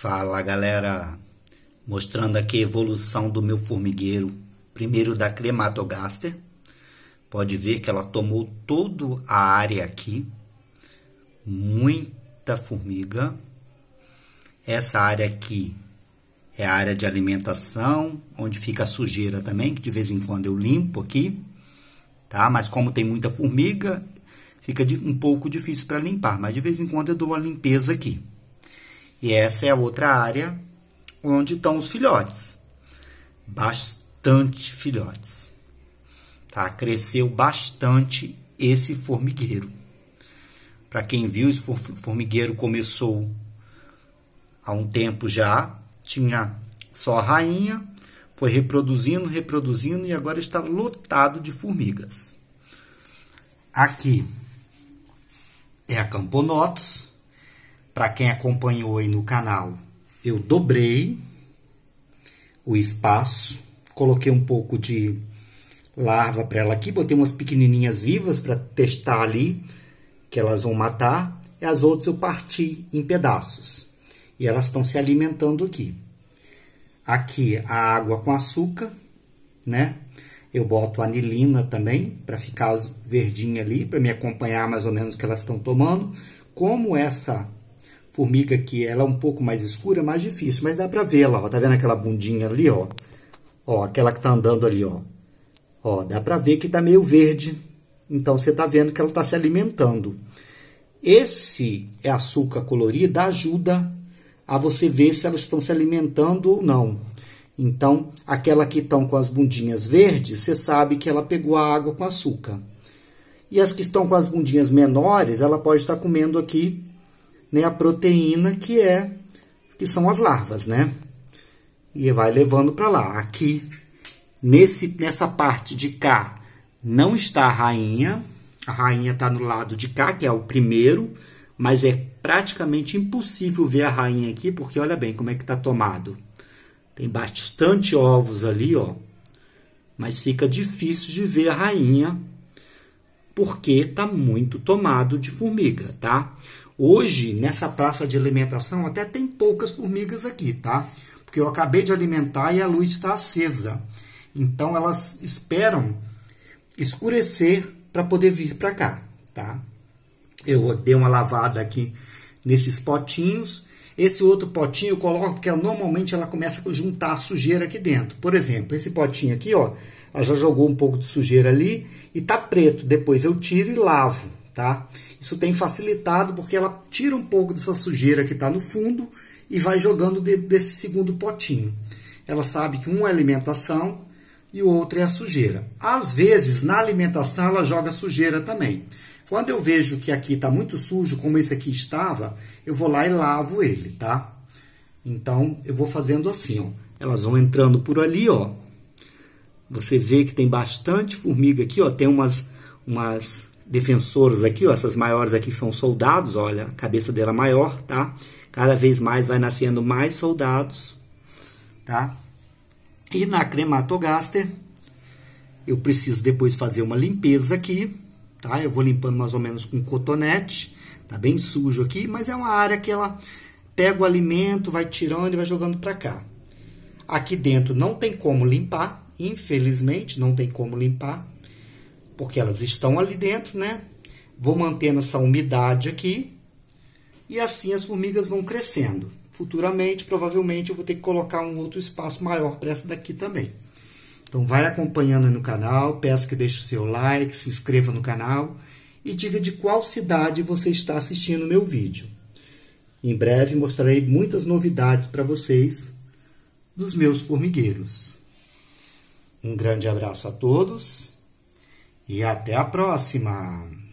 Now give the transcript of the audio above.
Fala galera, mostrando aqui a evolução do meu formigueiro, primeiro da Crematogaster. Pode ver que ela tomou toda a área aqui, muita formiga. Essa área aqui é a área de alimentação, onde fica a sujeira também, que de vez em quando eu limpo aqui, tá? Mas como tem muita formiga, fica um pouco difícil para limpar, mas de vez em quando eu dou uma limpeza aqui. E essa é a outra área onde estão os filhotes. Bastante filhotes. Tá? Cresceu bastante esse formigueiro. Para quem viu, esse formigueiro começou há um tempo já. Tinha só a rainha. Foi reproduzindo, reproduzindo e agora está lotado de formigas. Aqui é a Camponotus. Para quem acompanhou aí no canal, eu dobrei o espaço, coloquei um pouco de larva para ela aqui, botei umas pequenininhas vivas para testar ali, que elas vão matar, e as outras eu parti em pedaços. E elas estão se alimentando aqui. Aqui a água com açúcar, né? Eu boto anilina também, para ficar verdinha ali, para me acompanhar mais ou menos o que elas estão tomando. Como essa formiga aqui, ela é um pouco mais escura, mais difícil, mas dá pra ver ela, ó. Tá vendo aquela bundinha ali, ó? Ó, aquela que tá andando ali, ó. Ó, dá pra ver que tá meio verde. Então, você tá vendo que ela tá se alimentando. Esse açúcar colorido ajuda a você ver se elas estão se alimentando ou não. Então, aquela que estão com as bundinhas verdes, você sabe que ela pegou a água com açúcar. E as que estão com as bundinhas menores, ela pode estar comendo aqui, né, a proteína que são as larvas, né? E vai levando para lá. Aqui, nessa parte de cá, não está a rainha. A rainha está no lado de cá, que é o primeiro, mas é praticamente impossível ver a rainha aqui, porque olha bem como é que está tomado. Tem bastante ovos ali, ó. Mas fica difícil de ver a rainha, porque está muito tomado de formiga, tá? Hoje, nessa praça de alimentação, até tem poucas formigas aqui, tá? Porque eu acabei de alimentar e a luz está acesa. Então, elas esperam escurecer para poder vir para cá, tá? Eu dei uma lavada aqui nesses potinhos. Esse outro potinho eu coloco porque normalmente ela começa a juntar a sujeira aqui dentro. Por exemplo, esse potinho aqui, ó, ela já jogou um pouco de sujeira ali e tá preto. Depois eu tiro e lavo, tá? Isso tem facilitado porque ela tira um pouco dessa sujeira que está no fundo e vai jogando dentro desse segundo potinho. Ela sabe que um é alimentação e o outro é a sujeira. Às vezes, na alimentação, ela joga sujeira também. Quando eu vejo que aqui está muito sujo, como esse aqui estava, eu vou lá e lavo ele, tá? Então, eu vou fazendo assim, ó. Elas vão entrando por ali, ó. Você vê que tem bastante formiga aqui, ó. Tem umas defensoras aqui, ó, essas maiores aqui são soldados, olha, a cabeça dela é maior, tá? Cada vez mais vai nascendo mais soldados, tá? E na Crematogaster, eu preciso depois fazer uma limpeza aqui, tá? Eu vou limpando mais ou menos com cotonete, tá bem sujo aqui, mas é uma área que ela pega o alimento, vai tirando e vai jogando pra cá. Aqui dentro não tem como limpar, infelizmente não tem como limpar, porque elas estão ali dentro, né? Vou mantendo essa umidade aqui e assim as formigas vão crescendo. Futuramente, provavelmente, eu vou ter que colocar um outro espaço maior para essa daqui também. Então, vai acompanhando aí no canal, peço que deixe o seu like, se inscreva no canal e diga de qual cidade você está assistindo o meu vídeo. Em breve, mostrarei muitas novidades para vocês dos meus formigueiros. Um grande abraço a todos. E até a próxima!